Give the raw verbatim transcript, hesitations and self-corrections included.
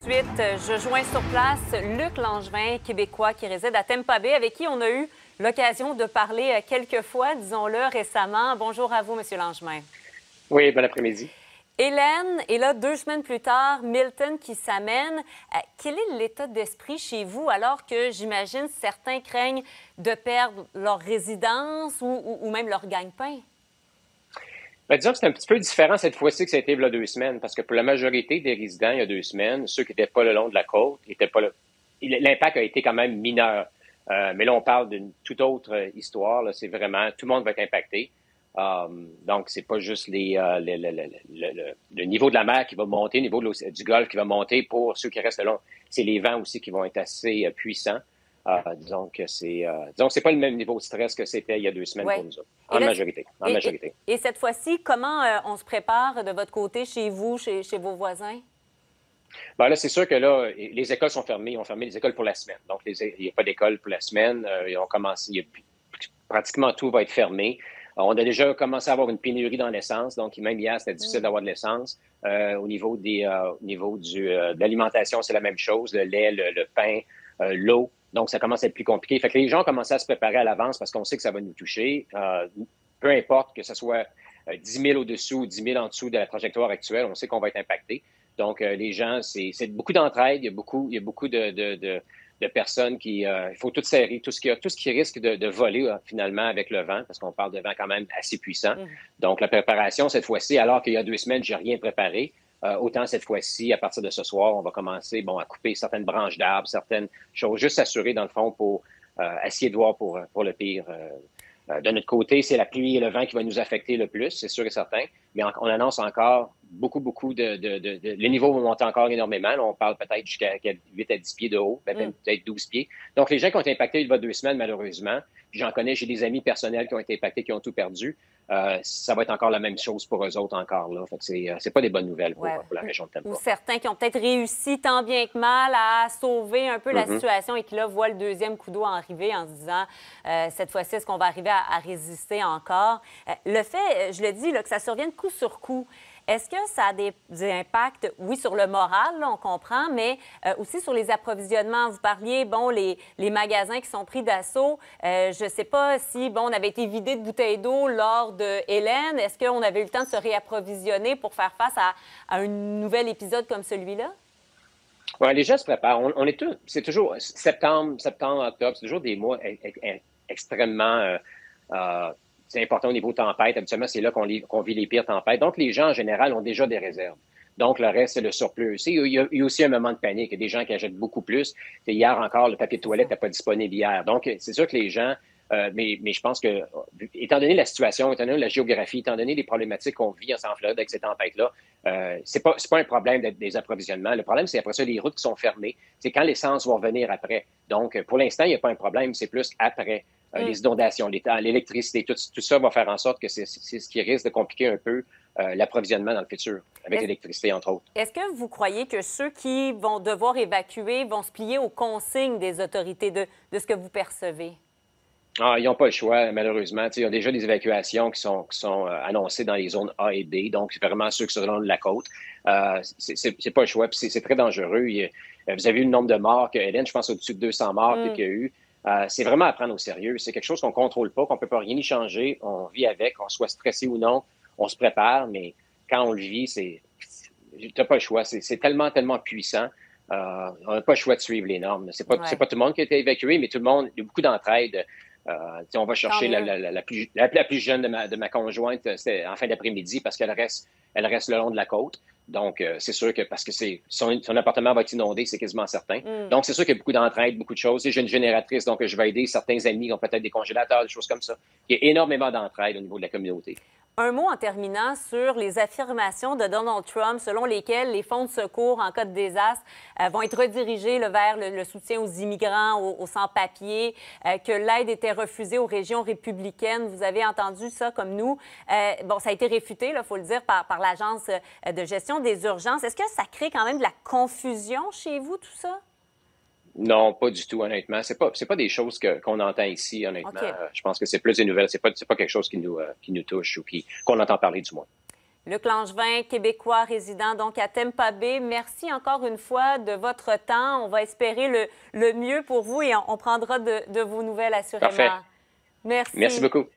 suite, je joins sur place Luc Langevin, Québécois qui réside à Tampa Bay, avec qui on a eu l'occasion de parler quelques fois, disons-le, récemment. Bonjour à vous, M. Langevin. Oui, bon après-midi. Hélène, et là, deux semaines plus tard, Milton qui s'amène. Euh, quel est l'état d'esprit chez vous alors que, j'imagine, certains craignent de perdre leur résidence ou, ou, ou même leur gagne-pain? Bien, disons que c'est un petit peu différent cette fois-ci que ça a été il y a deux semaines, parce que pour la majorité des résidents, il y a deux semaines, ceux qui n'étaient pas le long de la côte, étaient pas là. L'impact a été quand même mineur. Euh, mais là, on parle d'une toute autre histoire. Là. C'est vraiment, tout le monde va être impacté. Um, donc, c'est pas juste les, euh, le, le, le, le, le niveau de la mer qui va monter, le niveau de du golfe qui va monter pour ceux qui restent long. C'est les vents aussi qui vont être assez euh, puissants. Euh, disons que c'est, euh, disons que c'est pas le même niveau de stress que c'était il y a deux semaines ouais. pour nous autres, en là, majorité. En et, majorité. Et, et cette fois-ci, comment euh, on se prépare de votre côté, chez vous, chez, chez vos voisins? Ben là, c'est sûr que là, les écoles sont fermées. Ils ont fermé les écoles pour la semaine. Donc, les, il n'y a pas d'école pour la semaine. Euh, ils ont commencé, il y a, pratiquement tout va être fermé. On a déjà commencé à avoir une pénurie dans l'essence, donc même hier, c'était difficile d'avoir de l'essence. Euh, au niveau des, euh, au niveau du, euh, de l'alimentation, c'est la même chose, le lait, le, le pain, euh, l'eau. Donc, ça commence à être plus compliqué. Fait que les gens commencent à se préparer à l'avance parce qu'on sait que ça va nous toucher. Euh, peu importe que ce soit euh, dix mille au-dessous ou dix mille en dessous de la trajectoire actuelle, on sait qu'on va être impacté. Donc, euh, les gens, c'est, c'est beaucoup d'entraide. Il y a beaucoup, il y a beaucoup de, de, de de personnes qui... Euh, il faut tout serrer, tout ce qui, tout ce qui risque de, de voler euh, finalement avec le vent, parce qu'on parle de vent quand même assez puissant. Mmh. Donc, la préparation, cette fois-ci, alors qu'il y a deux semaines, j'ai rien préparé, euh, autant cette fois-ci, à partir de ce soir, on va commencer bon, à couper certaines branches d'arbres, certaines choses, juste s'assurer, dans le fond, pour euh, essayer de voir pour, pour le pire. Euh, Euh, de notre côté, c'est la pluie et le vent qui va nous affecter le plus, c'est sûr et certain. Mais on, on annonce encore beaucoup, beaucoup de, de, de, de... Le niveau va monter encore énormément. Là, on parle peut-être jusqu'à huit à dix pieds de haut, mm. peut-être douze pieds. Donc, les gens qui ont été impactés il y a deux semaines, malheureusement, puis j'en connais, j'ai des amis personnels qui ont été impactés, qui ont tout perdu. Euh, ça va être encore la même chose pour eux autres encore. Là. Fait que c'est, c'est pas des bonnes nouvelles pour, ouais. pour la région de Tampa. Ou certains qui ont peut-être réussi tant bien que mal à sauver un peu la mm-hmm. situation et qui, là, voient le deuxième coup d'eau arriver en se disant euh, cette fois-ci, est-ce qu'on va arriver à, à résister encore? Euh, le fait, je le dis, là, que ça survienne coup sur coup, est-ce que ça a des, des impacts, oui, sur le moral, là, on comprend, mais euh, aussi sur les approvisionnements? Vous parliez, bon, les, les magasins qui sont pris d'assaut. Euh, je ne sais pas si, bon, on avait été vidé de bouteilles d'eau lors de Hélène. Est-ce qu'on avait eu le temps de se réapprovisionner pour faire face à, à un nouvel épisode comme celui-là? Oui, les gens se préparent. On, on est tous, c'est toujours septembre, septembre, octobre, c'est toujours des mois extrêmement... Euh, euh, c'est important au niveau tempête. Habituellement, c'est là qu'on, qu'on vit les pires tempêtes. Donc, les gens, en général, ont déjà des réserves. Donc, le reste, c'est le surplus. Il y a, il y a aussi un moment de panique. Il y a des gens qui achètent beaucoup plus. Et hier encore, le papier de toilette n'était pas disponible hier. Donc, c'est sûr que les gens... Euh, mais, mais je pense que, étant donné la situation, étant donné la géographie, étant donné les problématiques qu'on vit en Floride avec ces tempêtes-là, euh, c'est pas, c'est pas un problème des approvisionnements. Le problème, c'est après ça, les routes qui sont fermées. C'est quand l'essence va revenir après. Donc, pour l'instant, il n'y a pas un problème. C'est plus après. Euh, mm. Les inondations, l'électricité, tout, tout ça va faire en sorte que c'est, c'est ce qui risque de compliquer un peu euh, l'approvisionnement dans le futur, avec est-ce, l'électricité, entre autres. Est-ce que vous croyez que ceux qui vont devoir évacuer vont se plier aux consignes des autorités de, de ce que vous percevez? Ah, ils n'ont pas le choix, malheureusement. T'sais, il y a déjà des évacuations qui sont, qui sont euh, annoncées dans les zones A et B, donc c'est vraiment ceux qui sont le long de la côte. Euh, c'est, c'est, c'est pas le choix, puis c'est, c'est très dangereux. Il, euh, vous avez vu le nombre de morts que Hélène, je pense au-dessus de deux cents morts mm. qu'il y a eu. Euh, c'est vraiment à prendre au sérieux. C'est quelque chose qu'on ne contrôle pas, qu'on ne peut pas rien y changer. On vit avec, qu'on soit stressé ou non, on se prépare, mais quand on le vit, c'est, tu n'as pas le choix. C'est, c'est tellement, tellement puissant. Euh, on n'a pas le choix de suivre les normes. C'est pas, ouais. c'est pas tout le monde qui a été évacué, mais tout le monde, il y a beaucoup d'entraide. Euh, on va chercher la, la, la, plus, la, la plus jeune de ma, de ma conjointe c'était en fin d'après-midi parce qu'elle reste, elle reste le long de la côte. Donc, euh, c'est sûr que parce que c'est, son, son appartement va être inondé, c'est quasiment certain. Mm. Donc, c'est sûr qu'il y a beaucoup d'entraide, beaucoup de choses. J'ai une génératrice, donc je vais aider certains amis qui ont peut-être des congélateurs, des choses comme ça. Il y a énormément d'entraide au niveau de la communauté. Un mot en terminant sur les affirmations de Donald Trump selon lesquelles les fonds de secours en cas de désastre euh, vont être redirigés là, vers le, le soutien aux immigrants, aux, aux sans-papiers, euh, que l'aide était refusée aux régions républicaines. Vous avez entendu ça comme nous. Euh, bon, ça a été réfuté, il faut le dire, par, par l'Agence de gestion des urgences. Est-ce que ça crée quand même de la confusion chez vous, tout ça? Non, pas du tout, honnêtement. C'est pas, c'est pas des choses que, qu'on entend ici, honnêtement. Okay. Euh, je pense que c'est plus des nouvelles. C'est pas, c'est pas quelque chose qui nous, euh, qui nous touche ou qui, qu'on entend parler, du moins. Luc Langevin, québécois résident donc à Tampa Bay. Merci encore une fois de votre temps. On va espérer le, le mieux pour vous et on, on prendra de, de vos nouvelles assurément. Parfait. Merci. Merci beaucoup.